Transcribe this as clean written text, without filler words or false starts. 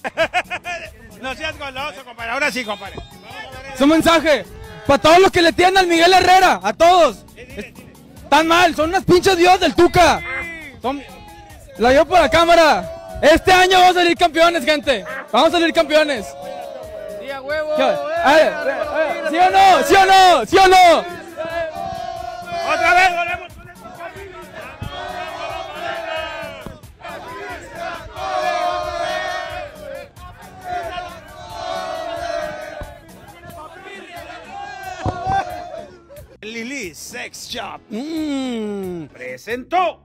No seas goloso, compadre. Ahora sí, compadre. Es un mensaje para todos los que le tienen al Miguel Herrera, a todos. Están mal, son unas pinches dios del Tuca. La llevo por la cámara. Este año vamos a salir campeones, gente. Vamos a salir campeones. ¡Sí, a huevo! ¿Sí o no? ¿Sí o no? ¿Sí o no? Otra vez, volvemos. Lili Sex Shop presentó